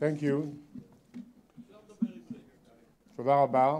Thank you. תודה רבה.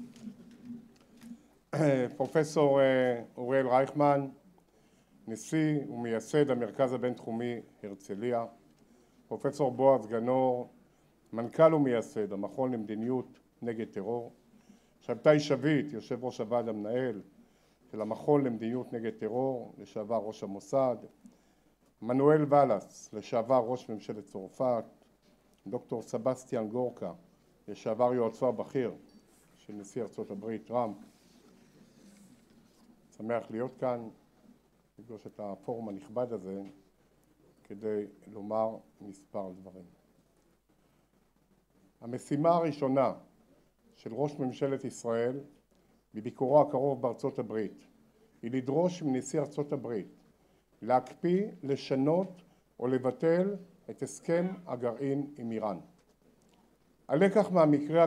פרופסור אוריאל רייכמן, נשיא ומייסד המרכז הבינתחומי הרצליה, פרופסור בועז גנור, מנכ"ל ומייסד המכון למדיניות נגד טרור, שבתאי שביט, יושב ראש הוועד המנהל של המכון למדיניות נגד טרור, לשעבר ראש המוסד, מנואל ולס, לשעבר ראש ממשלת צרפת, דוקטור סבסטיאן גורקה, לשעבר יועצו הבכיר של נשיא ארצות הברית טראמפ. שמח להיות כאן, לפגוש את הפורום הנכבד הזה כדי לומר מספר דברים. המשימה הראשונה של ראש ממשלת ישראל בביקורו הקרוב בארצות הברית היא לדרוש מנשיא ארצות הברית להקפיא, לשנות או לבטל את הסכם הגרעין עם איראן. הלקח מהמקרה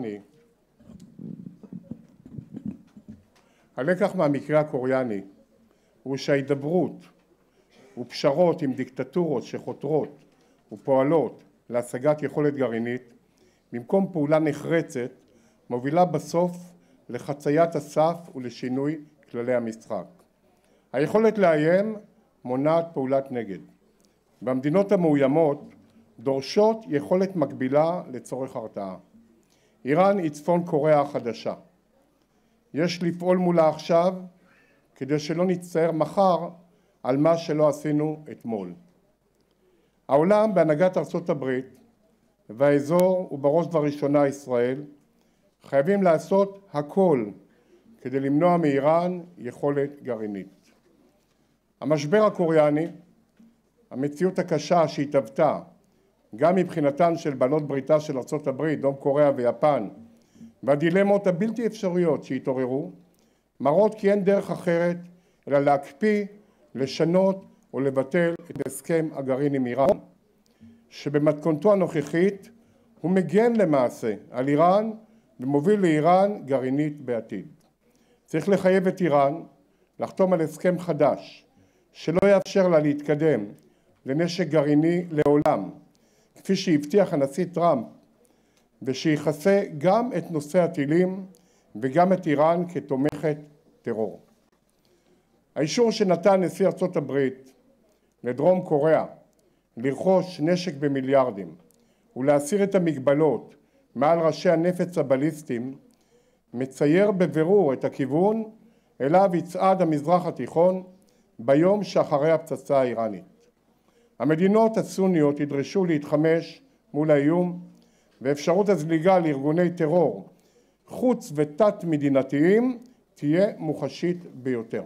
הקוריאני הוא שההידברות ופשרות עם דיקטטורות שחותרות ופועלות להשגת יכולת גרעינית במקום פעולה נחרצת מובילה בסוף לחציית הסף ולשינוי כללי המשחק. היכולת לאיים מונעת פעולת נגד. במדינות המאוימות דורשות יכולת מקבילה לצורך הרתעה. איראן היא צפון קוריאה החדשה. יש לפעול מולה עכשיו כדי שלא נצטער מחר על מה שלא עשינו אתמול. העולם בהנהגת ארצות הברית והאזור ובראש ובראשונה ישראל חייבים לעשות הכל כדי למנוע מאיראן יכולת גרעינית. המשבר הקוריאני, המציאות הקשה שהתהוותה גם מבחינתן של בעלות בריתה של ארצות הברית, דרום קוריאה ויפן, והדילמות הבלתי אפשריות שהתעוררו, מראות כי אין דרך אחרת אלא להקפיא, לשנות או לבטל את הסכם הגרעין עם איראן, שבמתכונתו הנוכחית הוא מגן למעשה על איראן ומוביל לאיראן גרעינית בעתיד. צריך לחייב את איראן לחתום על הסכם חדש שלא יאפשר לה להתקדם לנשק גרעיני לעולם, כפי שהבטיח הנשיא טראמפ, ושיחסה גם את נושא הטילים וגם את איראן כתומכת טרור. האישור שנתן נשיא ארצות הברית לדרום קוריאה לרכוש נשק במיליארדים ולהסיר את המגבלות מעל ראשי הנפץ הבליסטיים מצייר בבירור את הכיוון אליו יצעד המזרח התיכון ביום שאחרי הפצצה האיראנית. המדינות הסוניות ידרשו להתחמש מול האיום ואפשרות הזליגה לארגוני טרור חוץ ותת מדינתיים תהיה מוחשית ביותר.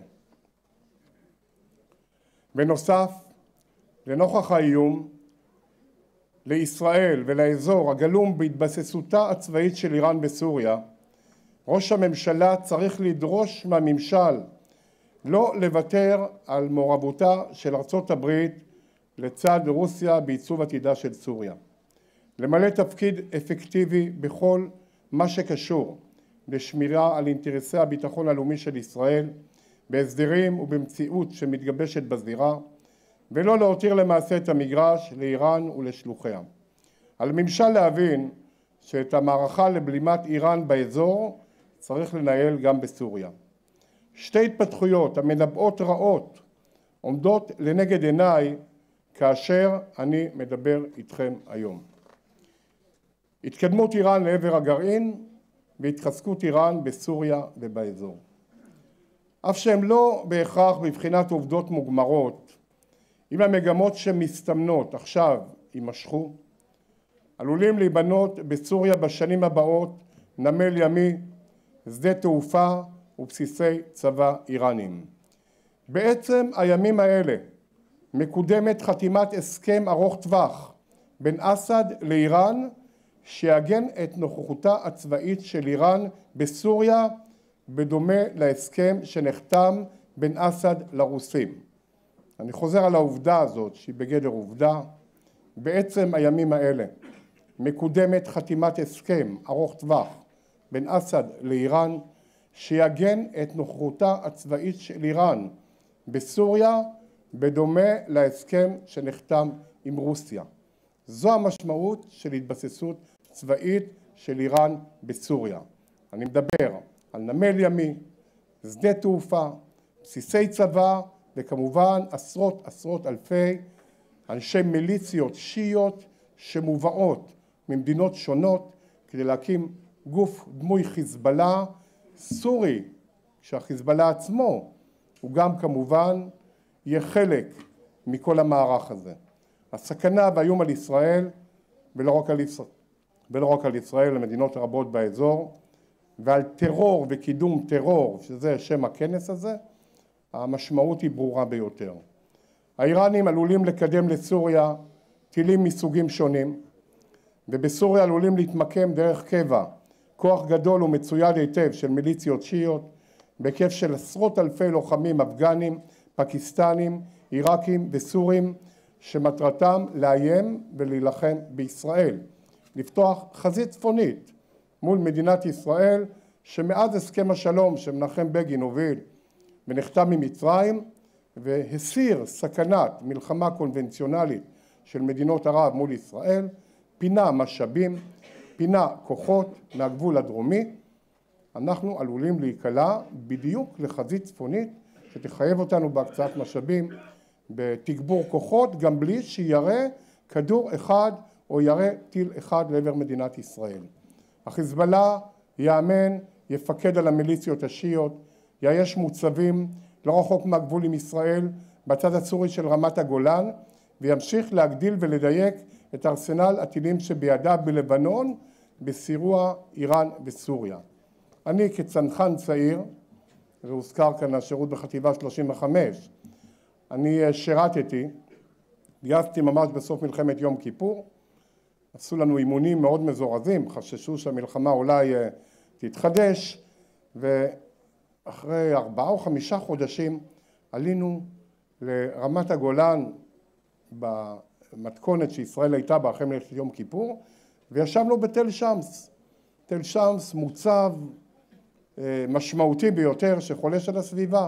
בנוסף, לנוכח האיום לישראל ולאזור הגלום בהתבססותה הצבאית של איראן בסוריה, ראש הממשלה צריך לדרוש מהממשל לא לוותר על מעורבותה של ארצות הברית לצד רוסיה בעיצוב עתידה של סוריה. למלא תפקיד אפקטיבי בכל מה שקשור לשמירה על אינטרסי הביטחון הלאומי של ישראל, בהסדרים ובמציאות שמתגבשת בזירה, ולא להותיר למעשה את המגרש לאיראן ולשלוחיה. על ממשל להבין שאת המערכה לבלימת איראן באזור צריך לנהל גם בסוריה. שתי התפתחויות המנבאות רעות עומדות לנגד עיניי כאשר אני מדבר איתכם היום. התקדמות איראן לעבר הגרעין והתחזקות איראן בסוריה ובאזור. אף שהם לא בהכרח בבחינת עובדות מוגמרות, אם המגמות שמסתמנות עכשיו יימשכו, עלולים להיבנות בסוריה בשנים הבאות נמל ימי, שדה תעופה ובסיסי צבא איראנים. בעצם הימים האלה מקודמת חתימת הסכם ארוך טווח בין אסד לאיראן שיעגן את נוכחותה הצבאית של איראן בסוריה בדומה להסכם שנחתם בין אסד לרוסים. אני חוזר על העובדה הזאת שהיא בגדר עובדה. בעצם הימים האלה מקודמת חתימת הסכם ארוך טווח בין אסד לאיראן שיעגן את נוכחותה הצבאית של איראן בסוריה בדומה להסכם שנחתם עם רוסיה. זו המשמעות של התבססות צבאית של איראן בסוריה. אני מדבר על נמל ימי, שדה תעופה, בסיסי צבא, וכמובן עשרות אלפי אנשי מיליציות שיעיות שמובאות ממדינות שונות כדי להקים גוף דמוי חיזבאללה סורי, שהחיזבאללה עצמו הוא גם כמובן יהיה חלק מכל המערך הזה. הסכנה והאיום על ישראל, ולא רק על ישראל, למדינות רבות באזור, ועל טרור וקידום טרור, שזה שם הכנס הזה, המשמעות היא ברורה ביותר. האיראנים עלולים לקדם לסוריה טילים מסוגים שונים, ובסוריה עלולים להתמקם דרך קבע כוח גדול ומצויד היטב של מיליציות שיעיות, בהיקף של עשרות אלפי לוחמים אפגנים, פקיסטנים, עיראקים וסורים, שמטרתם לאיים ולהילחם בישראל, לפתוח חזית צפונית מול מדינת ישראל, שמאז הסכם השלום שמנחם בגין הוביל ונחתם ממצרים, והסיר סכנת מלחמה קונבנציונלית של מדינות ערב מול ישראל, פינה משאבים, פינה כוחות מהגבול הדרומי, אנחנו עלולים להיקלע בדיוק לחזית צפונית שתחייב אותנו בהקצאת משאבים, בתגבור כוחות, גם בלי שיראה כדור אחד או יראה טיל אחד לעבר מדינת ישראל. החיזבאללה יאמן, יפקד על המיליציות השיעיות, יאייש מוצבים לא רחוק מהגבול עם ישראל בצד הסורי של רמת הגולן, וימשיך להגדיל ולדייק את ארסנל הטילים שבידיו בלבנון, בסיוע איראן וסוריה. אני כצנחן צעיר, והוזכר כאן השירות בחטיבה 35, אני שירתתי, גייסתי ממש בסוף מלחמת יום כיפור, עשו לנו אימונים מאוד מזורזים, חששו שהמלחמה אולי תתחדש, ואחרי 4 או 5 חודשים עלינו לרמת הגולן במתכונת שישראל הייתה בה אחרי מלחמת יום כיפור, וישבנו בתל שמס. תל שמס מוצב משמעותי ביותר שחולש על הסביבה.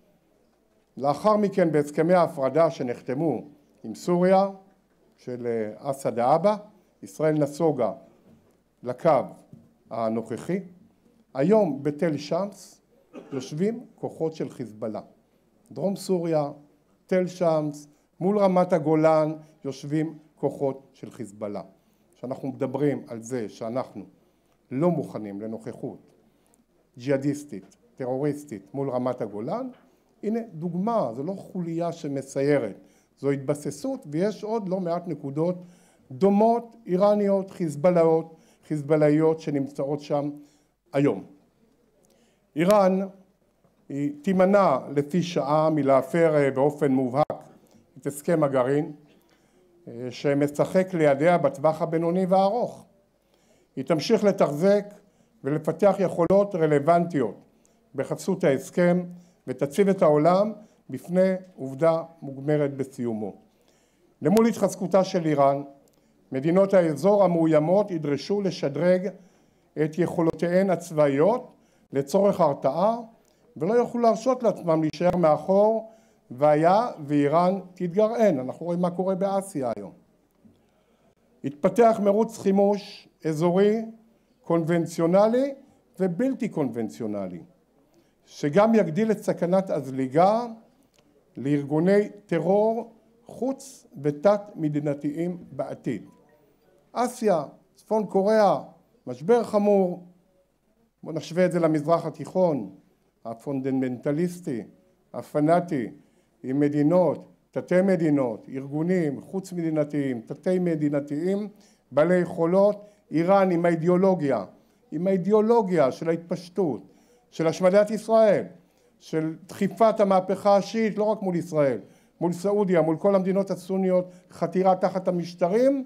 לאחר מכן בהסכמי ההפרדה שנחתמו עם סוריה של אסד האבא, ישראל נסוגה לקו הנוכחי. היום בתל שמס יושבים כוחות של חיזבאללה. דרום סוריה, תל שמס, מול רמת הגולן יושבים כוחות של חיזבאללה. כשאנחנו מדברים על זה שאנחנו לא מוכנים לנוכחות ג'יהאדיסטית, טרוריסטית מול רמת הגולן, הנה דוגמה, זו לא חוליה שמסיירת, זו התבססות, ויש עוד לא מעט נקודות דומות, איראניות, חיזבאללאיות שנמצאות שם היום. איראן היא תימנע לפי שעה מלהפר באופן מובהק את הסכם הגרעין שמשחק לידיה בטווח הבינוני והארוך. היא תמשיך לתחזק ולפתח יכולות רלוונטיות בחסות ההסכם ותציב את העולם בפני עובדה מוגמרת בסיומו. למול התחזקותה של איראן, מדינות האזור המאוימות ידרשו לשדרג את יכולותיהן הצבאיות לצורך הרתעה, ולא יוכלו להרשות לעצמם להישאר מאחור, והיה ואיראן תתגרען. אנחנו רואים מה קורה באסיה היום. התפתח מרוץ חימוש אזורי, קונבנציונלי ובלתי קונבנציונלי, שגם יגדיל את סכנת הזליגה לארגוני טרור חוץ ותת מדינתיים בעתיד. אסיה, צפון קוריאה, משבר חמור, בואו נשווה את זה למזרח התיכון, הפונדמנטליסטי, הפנאטי, עם מדינות, תתי מדינות, ארגונים חוץ מדינתיים, תתי מדינתיים, בעלי יכולות, איראן עם האידיאולוגיה של ההתפשטות, של השמדת ישראל, של דחיפת המהפכה השיעית, לא רק מול ישראל, מול סעודיה, מול כל המדינות הסוניות, חתירה תחת המשטרים,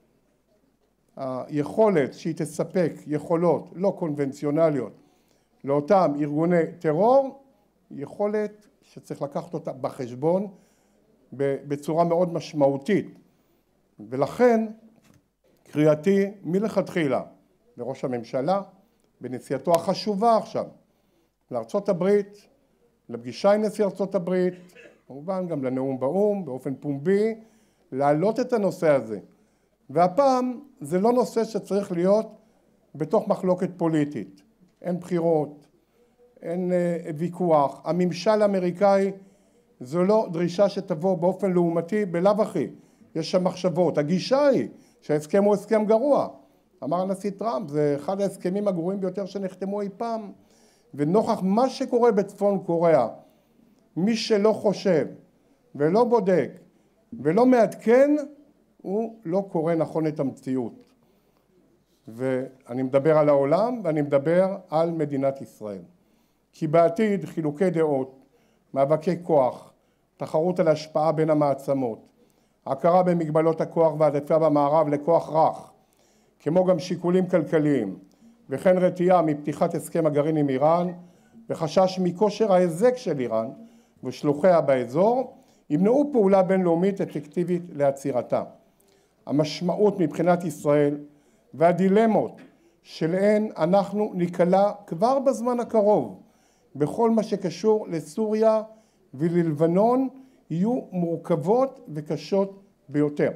היכולת שהיא תספק יכולות לא קונבנציונליות לאותם ארגוני טרור, יכולת שצריך לקחת אותה בחשבון בצורה מאוד משמעותית. ולכן קריאתי מלכתחילה לראש הממשלה, בנסיעתו החשובה עכשיו לארצות הברית, לפגישה עם נשיא ארצות הברית, כמובן גם לנאום באו"ם באופן פומבי, להעלות את הנושא הזה והפעם זה לא נושא שצריך להיות בתוך מחלוקת פוליטית. אין בחירות, אין ויכוח. הממשל האמריקאי זו לא דרישה שתבוא באופן לעומתי, בלאו הכי. יש שם מחשבות. הגישה היא שההסכם הוא הסכם גרוע. אמר הנשיא טראמפ, זה אחד ההסכמים הגרועים ביותר שנחתמו אי פעם. ונוכח מה שקורה בצפון קוריאה, מי שלא חושב ולא בודק ולא מעדכן, הוא לא קורא נכון את המציאות. ואני מדבר על העולם ואני מדבר על מדינת ישראל. כי בעתיד חילוקי דעות, מאבקי כוח, תחרות על השפעה בין המעצמות, הכרה במגבלות הכוח והעדפה במערב לכוח רך, כמו גם שיקולים כלכליים, וכן רתיעה מפתיחת הסכם הגרעין עם איראן, וחשש מכושר ההיזק של איראן ושלוחיה באזור, ימנעו פעולה בינלאומית אפקטיבית לעצירתה. המשמעות מבחינת ישראל והדילמות שלהן אנחנו ניקלע כבר בזמן הקרוב, בכל מה שקשור לסוריה וללבנון, יהיו מורכבות וקשות ביותר.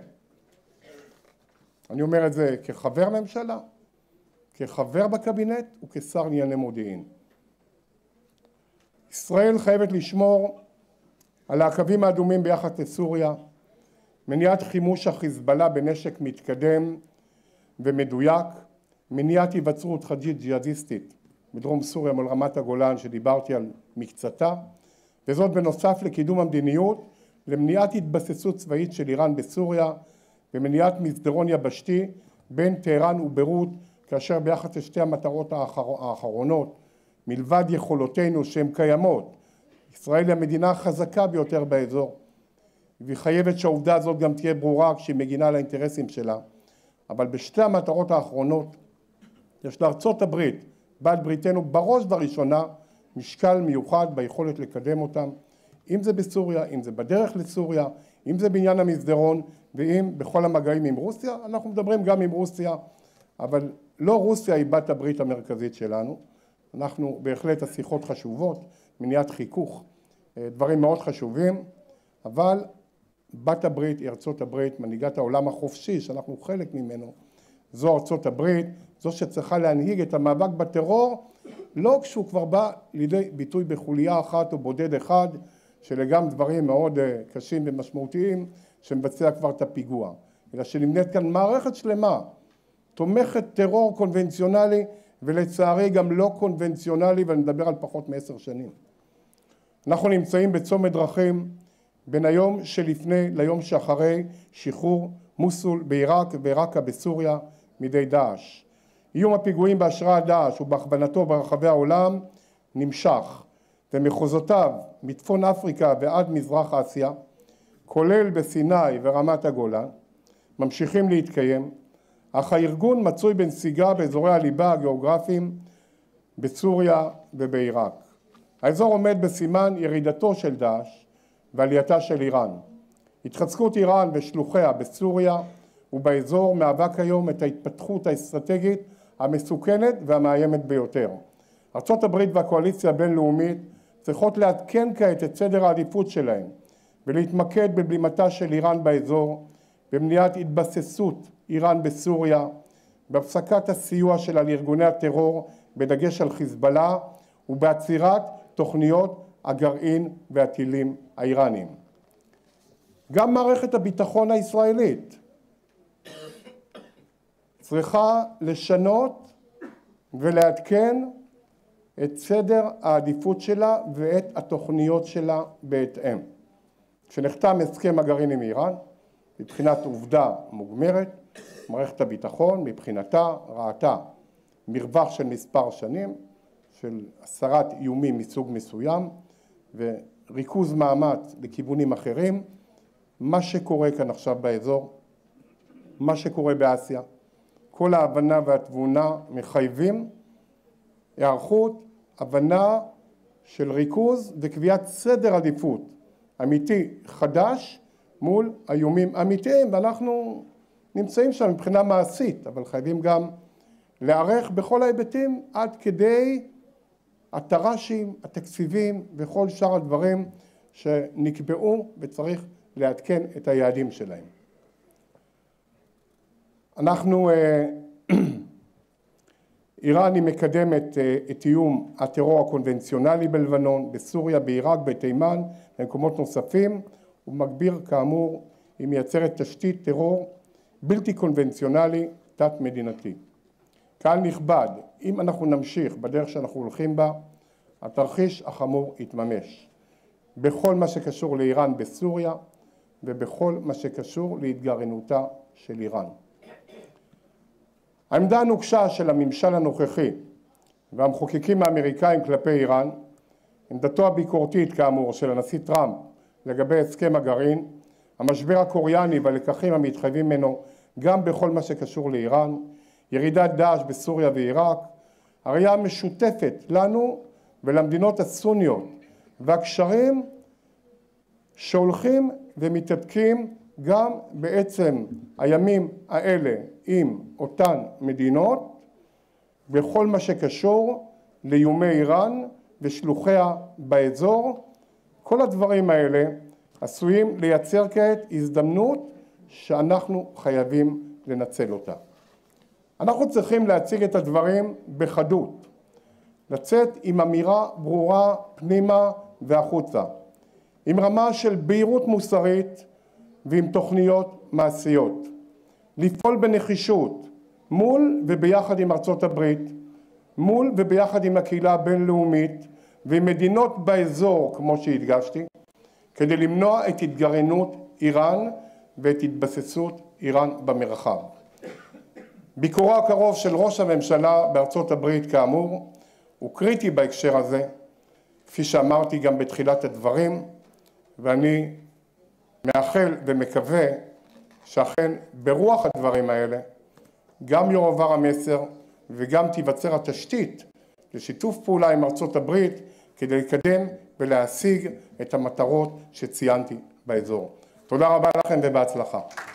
אני אומר את זה כחבר ממשלה, כחבר בקבינט וכשר לענייני מודיעין. ישראל חייבת לשמור על הקווים האדומים ביחס לסוריה, מניעת חימוש החיזבאללה בנשק מתקדם ומדויק, מניעת היווצרות חג'ית ג'יהאדיסטית בדרום סוריה מול רמת הגולן שדיברתי על מקצתה, וזאת בנוסף לקידום המדיניות למניעת התבססות צבאית של איראן בסוריה ומניעת מסדרון יבשתי בין טהרן וביירות, כאשר ביחס לשתי המטרות האחרונות, מלבד יכולותינו שהן קיימות, ישראל היא המדינה החזקה ביותר באזור, והיא חייבת שהעובדה הזאת גם תהיה ברורה כשהיא מגינה על האינטרסים שלה. אבל בשתי המטרות האחרונות יש לארצות הברית, בעלת בריתנו בראש ובראשונה, משקל מיוחד ביכולת לקדם אותם, אם זה בסוריה, אם זה בדרך לסוריה, אם זה בעניין המסדרון, ואם בכל המגעים עם רוסיה. אנחנו מדברים גם עם רוסיה, אבל לא רוסיה היא בת הברית המרכזית שלנו. אנחנו בהחלט השיחות חשובות, מניעת חיכוך, דברים מאוד חשובים, אבל בת הברית היא ארצות הברית, מנהיגת העולם החופשי שאנחנו חלק ממנו, זו ארצות הברית, זו שצריכה להנהיג את המאבק בטרור, לא כשהוא כבר בא לידי ביטוי בחוליה אחת או בודד אחד, שלגם דברים מאוד קשים ומשמעותיים, שמבצע כבר את הפיגוע, אלא שנמנית כאן מערכת שלמה, תומכת טרור קונבנציונלי, ולצערי גם לא קונבנציונלי, ואני מדבר על פחות מ10 שנים. אנחנו נמצאים בצומת דרכים, בין היום שלפני ליום שאחרי שחרור מוסול בעיראק ורקה בסוריה מידי דאעש. איום הפיגועים בהשראת דאעש ובהכוונתו ברחבי העולם נמשך, ומחוזותיו מצפון אפריקה ועד מזרח אסיה, כולל בסיני ורמת הגולן, ממשיכים להתקיים, אך הארגון מצוי בנסיגה באזורי הליבה הגיאוגרפיים בסוריה ובעיראק. האזור עומד בסימן ירידתו של דאעש ועלייתה של איראן. התחזקות איראן ושלוחיה בסוריה ובאזור מהווה כיום את ההתפתחות האסטרטגית המסוכנת והמאיימת ביותר. ארצות הברית והקואליציה הבינלאומית צריכות לעדכן כעת את סדר העדיפות שלהם ולהתמקד בבלימתה של איראן באזור, במניעת התבססות איראן בסוריה, בהפסקת הסיוע שלה לארגוני הטרור בדגש על חיזבאללה ובעצירת תוכניות הגרעין והטילים האיראניים. גם מערכת הביטחון הישראלית צריכה לשנות ולעדכן את סדר העדיפות שלה ואת התוכניות שלה בהתאם. כשנחתם הסכם הגרעין עם איראן, מבחינת עובדה מוגמרת, מערכת הביטחון מבחינתה ראתה מרווח של מספר שנים של הסרת איומים מסוג מסוים וריכוז מאמץ לכיוונים אחרים. מה שקורה כאן עכשיו באזור, מה שקורה באסיה, כל ההבנה והתבונה מחייבים היערכות, הבנה של ריכוז וקביעת סדר עדיפות אמיתי חדש מול איומים אמיתיים, ואנחנו נמצאים שם מבחינה מעשית, אבל חייבים גם להיערך בכל ההיבטים עד כדי התר"שים, התקציבים וכל שאר הדברים שנקבעו וצריך לעדכן את היעדים שלהם. איראן היא מקדמת את איום הטרור הקונבנציונלי בלבנון, בסוריה, בעיראק, בתימן, במקומות נוספים, ומגביר כאמור, היא מייצרת תשתית טרור בלתי קונבנציונלי תת-מדינתי. קהל נכבד, אם אנחנו נמשיך בדרך שאנחנו הולכים בה, התרחיש החמור יתממש בכל מה שקשור לאיראן בסוריה ובכל מה שקשור להתגרענותה של איראן. העמדה הנוקשה של הממשל הנוכחי והמחוקקים האמריקאים כלפי איראן, עמדתו הביקורתית כאמור של הנשיא טראמפ לגבי הסכם הגרעין, המשבר הקוריאני והלקחים המתחייבים ממנו גם בכל מה שקשור לאיראן, ירידת דאעש בסוריה ועיראק, הראייה המשותפת לנו ולמדינות הסוניות והקשרים שהולכים ומתהדקים גם בעצם הימים האלה עם אותן מדינות בכל מה שקשור לאיומי איראן ושלוחיה באזור. כל הדברים האלה עשויים לייצר כעת הזדמנות שאנחנו חייבים לנצל אותה. אנחנו צריכים להציג את הדברים בחדות, לצאת עם אמירה ברורה פנימה והחוצה, עם רמה של בהירות מוסרית ועם תוכניות מעשיות, לפעול בנחישות מול וביחד עם ארצות הברית, מול וביחד עם הקהילה הבינלאומית ועם מדינות באזור כמו שהדגשתי, כדי למנוע את התגרענות איראן ואת התבססות איראן במרחב. ביקורו הקרוב של ראש הממשלה בארצות הברית כאמור הוא קריטי בהקשר הזה, כפי שאמרתי גם בתחילת הדברים, ואני מאחל ומקווה שאכן ברוח הדברים האלה גם יועבר המסר וגם תיווצר התשתית לשיתוף פעולה עם ארצות הברית כדי לקדם ולהשיג את המטרות שציינתי באזור. תודה רבה לכם ובהצלחה.